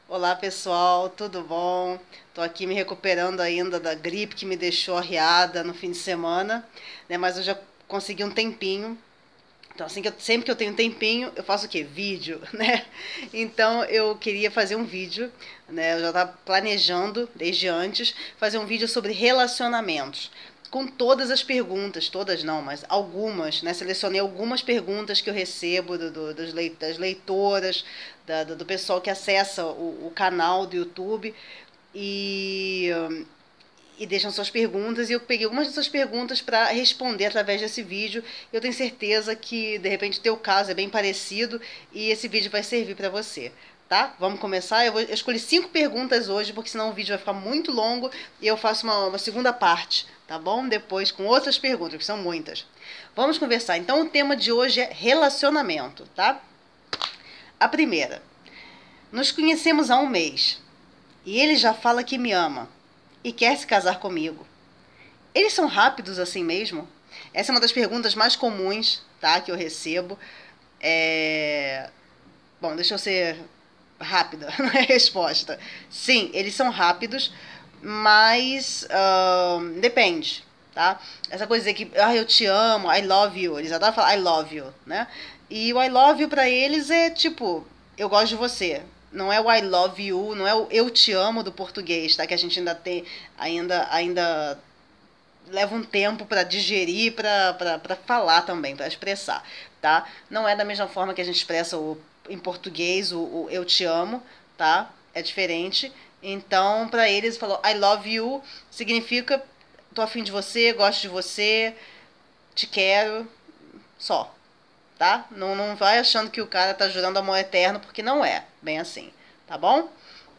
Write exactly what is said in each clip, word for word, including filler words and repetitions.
Olá pessoal, tudo bom? Tô aqui me recuperando ainda da gripe que me deixou arriada no fim de semana, né? Mas eu já consegui um tempinho. Então, assim que eu, sempre que eu tenho um tempinho, eu faço o quê? Vídeo, né? Então, eu queria fazer um vídeo, né? Eu já estava planejando desde antes fazer um vídeo sobre relacionamentos, com todas as perguntas, todas não, mas algumas, né? Selecionei algumas perguntas que eu recebo do, do, dos leit das leitoras, da, do, do pessoal que acessa o, o canal do YouTube e e deixam suas perguntas, e eu peguei algumas dessas perguntas para responder através desse vídeo. Eu tenho certeza que, de repente, o teu caso é bem parecido e esse vídeo vai servir para você, tá? Vamos começar? Eu, vou, eu escolhi cinco perguntas hoje, porque senão o vídeo vai ficar muito longo e eu faço uma, uma segunda parte, tá bom? Depois com outras perguntas, que são muitas. Vamos conversar. Então, o tema de hoje é relacionamento, tá? A primeira. Nos conhecemos há um mês e ele já fala que me ama e quer se casar comigo. Eles são rápidos assim mesmo? Essa é uma das perguntas mais comuns, tá, que eu recebo. É... Bom, deixa eu ser rápida na resposta. Sim, eles são rápidos, mas uh, depende, tá? Essa coisa de que, ah, eu te amo, I love you, eles adoram falar I love you, né? E o I love you pra eles é tipo, eu gosto de você. Não é o I love you, não é o eu te amo do português, tá? Que a gente ainda tem, ainda, ainda leva um tempo para digerir, para falar também, para expressar, tá? Não é da mesma forma que a gente expressa o, em português o, o eu te amo, tá? É diferente. Então, para eles, falou I love you significa tô afim de você, gosto de você, te quero, só, tá? Não, não vai achando que o cara tá jurando amor eterno, porque não é bem assim, tá bom?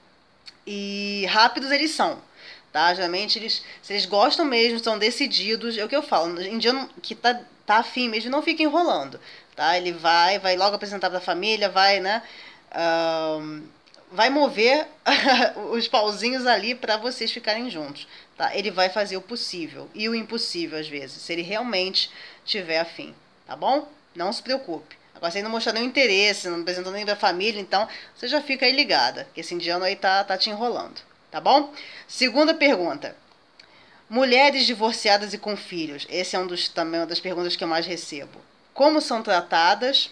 E rápidos eles são, tá? Geralmente eles, se eles gostam mesmo, são decididos, é o que eu falo, indiano que tá, tá afim mesmo, não fica enrolando, tá? Ele vai, vai logo apresentar pra família, vai, né? Um, vai mover os pauzinhos ali para vocês ficarem juntos, tá? Ele vai fazer o possível e o impossível às vezes, se ele realmente tiver afim, tá bom? Não se preocupe. Agora, se ele não mostrar nenhum interesse, não apresentou nem pra família, então você já fica aí ligada, que esse indiano aí tá, tá te enrolando, tá bom? Segunda pergunta. Mulheres divorciadas e com filhos. Esse é um dos, também uma das perguntas que eu mais recebo. Como são tratadas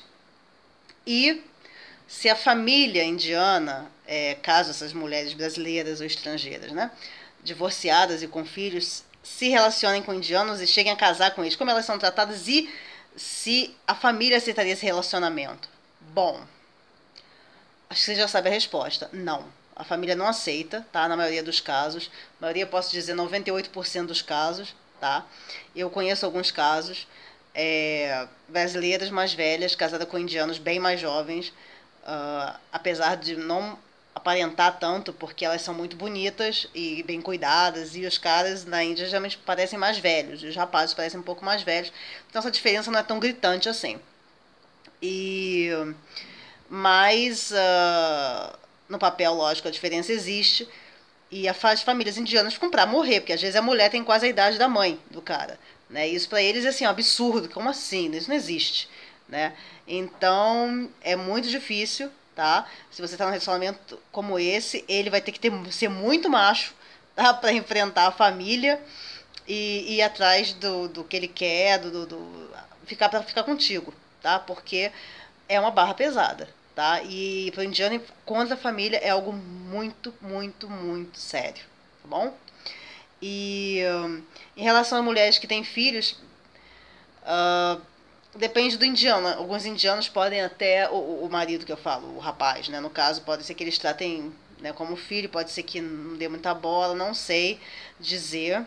e se a família indiana, é, caso essas mulheres brasileiras ou estrangeiras, né, divorciadas e com filhos, se relacionem com indianos e cheguem a casar com eles, como elas são tratadas e se a família aceitaria esse relacionamento. Bom, acho que você já sabe a resposta. Não. A família não aceita, tá? Na maioria dos casos. Na maioria, posso dizer, noventa e oito por cento dos casos, tá? Eu conheço alguns casos. É, brasileiras mais velhas, casadas com indianos bem mais jovens, uh, apesar de não aparentar tanto, porque elas são muito bonitas e bem cuidadas, e os caras na Índia geralmente parecem mais velhos, e os rapazes parecem um pouco mais velhos, então essa diferença não é tão gritante assim. E mas uh, no papel, lógico, a diferença existe, e as famílias indianas ficam pra morrer, porque às vezes a mulher tem quase a idade da mãe do cara, né? Isso pra eles é assim, um absurdo, como assim? Isso não existe, né? Então é muito difícil, tá? Se você tá num relacionamento como esse, ele vai ter que ter, ser muito macho, tá? Pra enfrentar a família e, e ir atrás do, do que ele quer, do, do, do ficar para ficar contigo, tá? Porque é uma barra pesada, tá? E pro indiano contra a família é algo muito, muito, muito sério, tá bom? E um, em relação a mulheres que têm filhos, uh, depende do indiano. Alguns indianos podem até, o, o marido que eu falo, o rapaz, né? No caso, pode ser que eles tratem, né, como filho, pode ser que não dê muita bola, não sei dizer.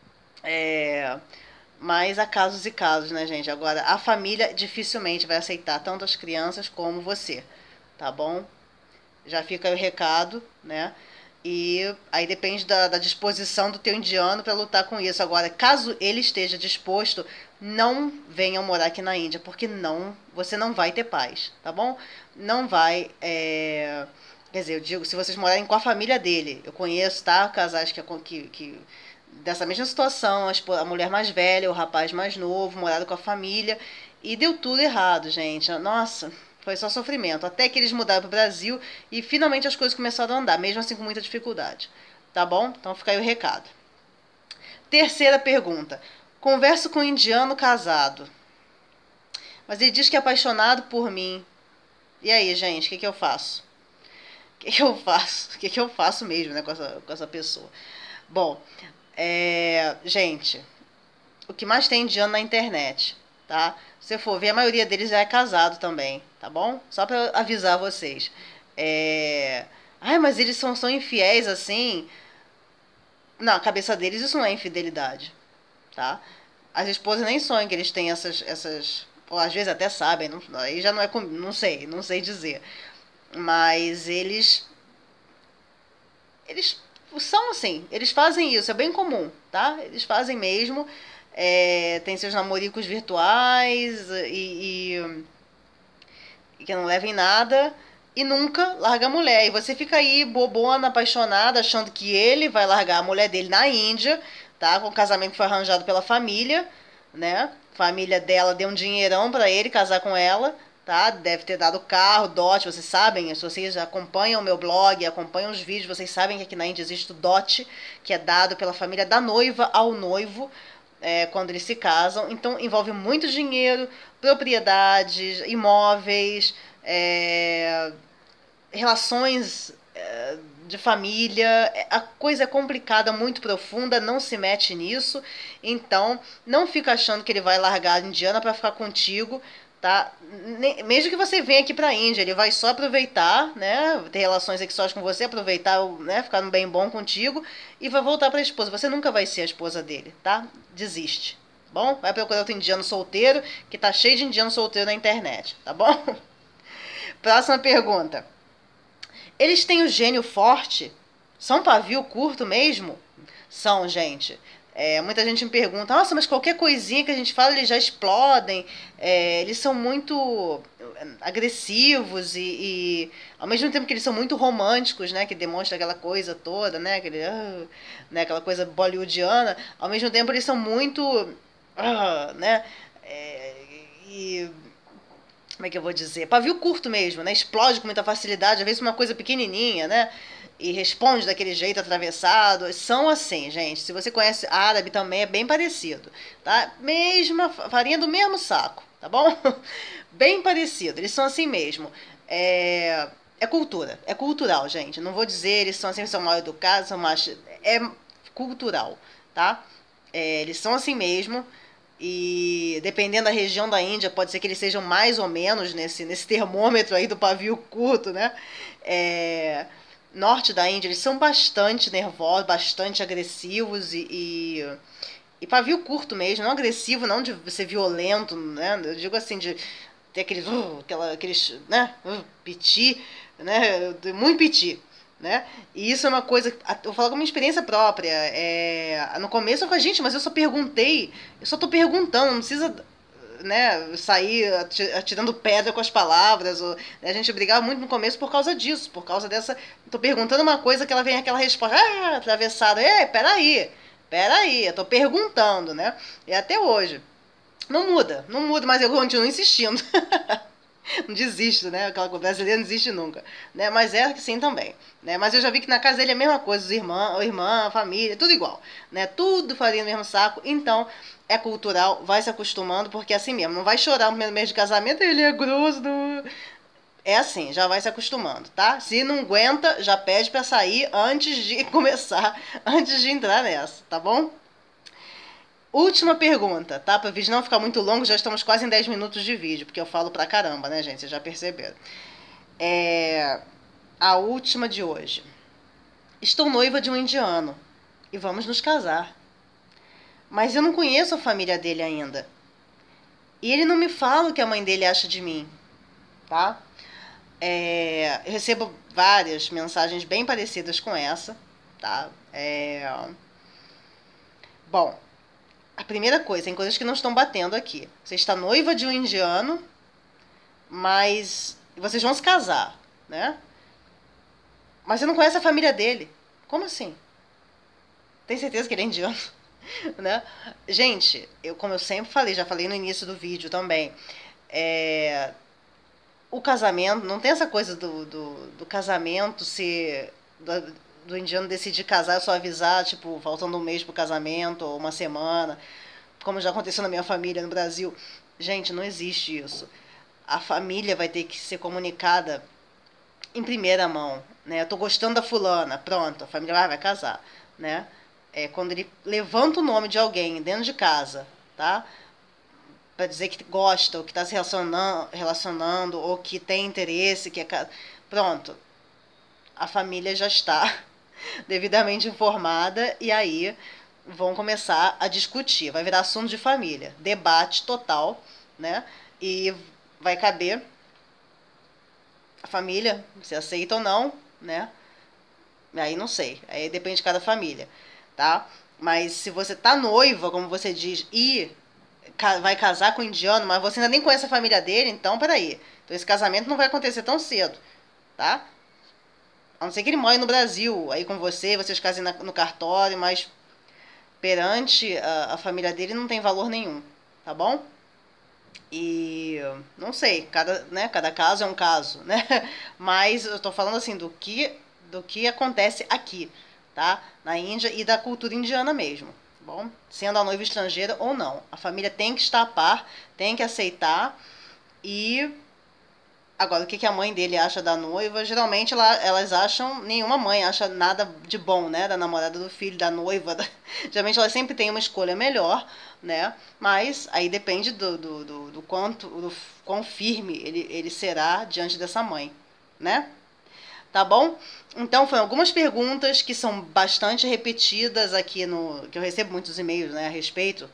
É, mas há casos e casos, né, gente? Agora, a família dificilmente vai aceitar tanto as crianças como você, tá bom? Já fica aí o recado, né? E aí depende da, da disposição do teu indiano para lutar com isso. Agora, caso ele esteja disposto, não venham morar aqui na Índia, porque não, você não vai ter paz, tá bom? Não vai, é... quer dizer, eu digo, se vocês morarem com a família dele, eu conheço, tá? Casais que, que, que dessa mesma situação, a mulher mais velha, o rapaz mais novo, moraram com a família, e deu tudo errado, gente. Nossa, Foi só sofrimento. Até que eles mudaram para o Brasil e finalmente as coisas começaram a andar, mesmo assim com muita dificuldade. Tá bom? Então fica aí o recado. Terceira pergunta. Converso com um indiano casado, mas ele diz que é apaixonado por mim. E aí, gente, o que, que eu faço? O que, que eu faço? O que, que eu faço mesmo, né, com essa, com essa pessoa? Bom, é, gente, o que mais tem indiano na internet, tá? Se você for ver, a maioria deles já é casado também, tá bom? Só pra avisar vocês. É... Ai, mas eles são, são infiéis assim? Na cabeça deles isso não é infidelidade, tá? As esposas nem sonham que eles têm essas, essas, ou às vezes até sabem, não, aí já não é, não sei, não sei dizer. Mas eles, eles são assim, eles fazem isso, é bem comum, tá? Eles fazem mesmo, é, tem seus namoricos virtuais e, e, e que não levem nada e nunca larga a mulher. E você fica aí bobona, apaixonada, achando que ele vai largar a mulher dele na Índia, tá? Com o casamento que foi arranjado pela família, né? Família dela deu um dinheirão pra ele casar com ela, tá? Deve ter dado carro, dote, vocês sabem, se vocês acompanham o meu blog, acompanham os vídeos, vocês sabem que aqui na Índia existe o dote, que é dado pela família da noiva ao noivo, é, quando eles se casam. Então envolve muito dinheiro, propriedades, imóveis, é, relações é, de família. A coisa é complicada, muito profunda, não se mete nisso. Então, não fica achando que ele vai largar a indiana para ficar contigo, tá? Mesmo que você venha aqui pra Índia, ele vai só aproveitar, né? Ter relações sexuais com você, aproveitar, né? Ficar no bem bom contigo e vai voltar pra esposa. Você nunca vai ser a esposa dele, tá? Desiste. Bom, vai procurar outro indiano solteiro, que tá cheio de indiano solteiro na internet, tá bom? Próxima pergunta. Eles têm o gênio forte? São pavio curto mesmo? São, gente. É, muita gente me pergunta, nossa, mas qualquer coisinha que a gente fala, eles já explodem. É, eles são muito agressivos e, e, ao mesmo tempo que eles são muito românticos, né? Que demonstra aquela coisa toda, né? Aquele, uh, né? Aquela coisa bollywoodiana. Ao mesmo tempo eles são muito... Uh, né? É, e... Como é que eu vou dizer? Pavio curto mesmo, né? Explode com muita facilidade, às vezes uma coisa pequenininha, né? E responde daquele jeito atravessado. São assim, gente. Se você conhece árabe também é bem parecido, tá? Mesma farinha do mesmo saco, tá bom? Bem parecido. Eles são assim mesmo. É, é cultura, é cultural, gente. Não vou dizer eles são assim, são mal educados, são mais... É cultural, tá? É, eles são assim mesmo. E dependendo da região da Índia, pode ser que eles sejam mais ou menos nesse, nesse termômetro aí do pavio curto, né? É, norte da Índia, eles são bastante nervosos, bastante agressivos e, e, e pavio curto mesmo, não agressivo, não de ser violento, né? Eu digo assim, de ter aqueles, uh, aquela, aqueles, né? Uh, piti, né? Muito piti. Né? E isso é uma coisa, eu vou falar com a minha experiência própria. É, no começo eu falei, gente, mas eu só perguntei, eu só tô perguntando, não precisa, né, sair atirando pedra com as palavras. Ou, né, a gente brigava muito no começo por causa disso, por causa dessa. Tô perguntando uma coisa que ela vem aquela resposta, ah, atravessada, é, peraí, peraí, eu tô perguntando, né? E até hoje. Não muda, não muda, mas eu continuo insistindo. Não desisto, né? Aquela coisa brasileira não desiste nunca, né? Mas é que sim também, né? Mas eu já vi que na casa dele é a mesma coisa, os irmãos, irmã, a família, tudo igual, né? Tudo faria no mesmo saco. Então, é cultural, vai se acostumando, porque é assim mesmo. Não vai chorar no primeiro mês de casamento, ele é grosso. Do... É assim, já vai se acostumando, tá? Se não aguenta, já pede pra sair antes de começar, antes de entrar nessa, tá bom? Última pergunta, tá? Para o vídeo não ficar muito longo, já estamos quase em dez minutos de vídeo, porque eu falo pra caramba, né, gente? Vocês já perceberam. É... A última de hoje. Estou noiva de um indiano e vamos nos casar. Mas eu não conheço a família dele ainda. E ele não me fala o que a mãe dele acha de mim, tá? É... Eu recebo várias mensagens bem parecidas com essa, tá? É... Bom... A primeira coisa, tem coisas que não estão batendo aqui. Você está noiva de um indiano, mas vocês vão se casar, né? Mas você não conhece a família dele. Como assim? Tem certeza que ele é indiano? Né? Gente, eu, como eu sempre falei, já falei no início do vídeo também, é... o casamento, não tem essa coisa do, do, do casamento ser... Do, do indiano decidir casar, eu só avisar, tipo, faltando um mês pro casamento, ou uma semana, como já aconteceu na minha família no Brasil. Gente, não existe isso. A família vai ter que ser comunicada em primeira mão, né? Eu tô gostando da fulana, pronto, a família vai, vai casar, né? É quando ele levanta o nome de alguém dentro de casa, tá? Pra dizer que gosta, ou que tá se relacionando, relacionando ou que tem interesse, que é... Pronto. A família já está devidamente informada e aí vão começar a discutir. Vai virar assunto de família. Debate total, né? E vai caber a família, se aceita ou não, né? Aí não sei. Aí depende de cada família, tá? Mas se você tá noiva, como você diz, e vai casar com um indiano, mas você ainda nem conhece a família dele, então peraí. Então esse casamento não vai acontecer tão cedo, tá? A não ser que ele more no Brasil, aí com você, vocês casem na, no cartório, mas perante a, a família dele não tem valor nenhum, tá bom? E não sei, cada, né, cada caso é um caso, né? Mas eu tô falando assim do que, do que acontece aqui, tá? Na Índia e da cultura indiana mesmo, tá bom? Sendo a noiva estrangeira ou não. A família tem que estar a par, tem que aceitar e... Agora, o que a mãe dele acha da noiva? Geralmente ela, elas acham, nenhuma mãe acha nada de bom, né? Da namorada do filho, da noiva. Da... Geralmente elas sempre têm uma escolha melhor, né? Mas aí depende do, do, do, do quanto, do quão firme ele, ele será diante dessa mãe, né? Tá bom? Então foram algumas perguntas que são bastante repetidas aqui no... Que eu recebo muitos e-mails, né, a respeito.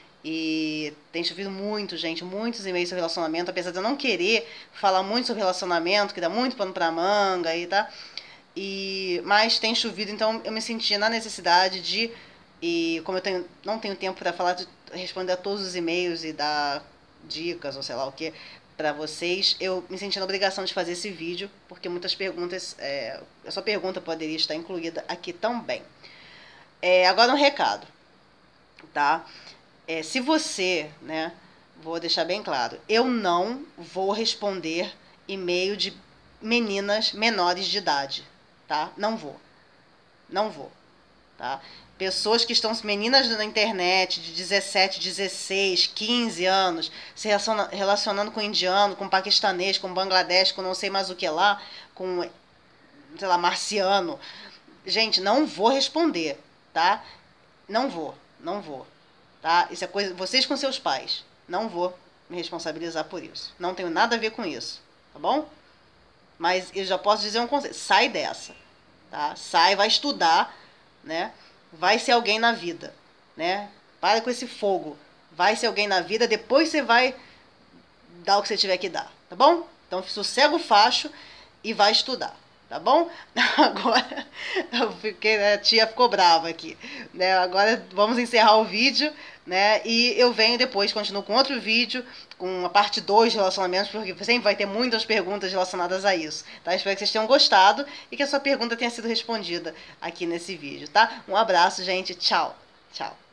E tem chovido muito, gente, muitos e-mails sobre relacionamento, apesar de eu não querer falar muito sobre relacionamento, que dá muito pano pra manga e tá. E, mas tem chovido, então eu me senti na necessidade de, e como eu tenho, não tenho tempo para falar, de responder a todos os e-mails e dar dicas ou sei lá o que para vocês, eu me senti na obrigação de fazer esse vídeo, porque muitas perguntas, é, a sua pergunta poderia estar incluída aqui também. É, agora um recado, tá? É, se você, né, vou deixar bem claro, eu não vou responder e-mail de meninas menores de idade, tá? Não vou, não vou, tá? Pessoas que estão, meninas na internet de dezessete, dezesseis, quinze anos, se relacionando com indiano, com paquistanês, com bangladesh, com não sei mais o que lá, com, sei lá, marciano. Gente, não vou responder, tá? Não vou, não vou. Tá? Isso é coisa, vocês com seus pais. Não vou me responsabilizar por isso. Não tenho nada a ver com isso, tá bom? Mas eu já posso dizer um conselho. Sai dessa, tá? Sai, vai estudar, né? Vai ser alguém na vida, né? Para com esse fogo. Vai ser alguém na vida, depois você vai dar o que você tiver que dar, tá bom? Então sossega o facho e vai estudar. Tá bom? Agora, eu fiquei, né, a tia ficou brava aqui, né? Agora vamos encerrar o vídeo, né? E eu venho depois, continuo com outro vídeo, com a parte dois de relacionamentos, porque sempre vai ter muitas perguntas relacionadas a isso, tá? Espero que vocês tenham gostado e que a sua pergunta tenha sido respondida aqui nesse vídeo, tá? Um abraço, gente. Tchau. Tchau.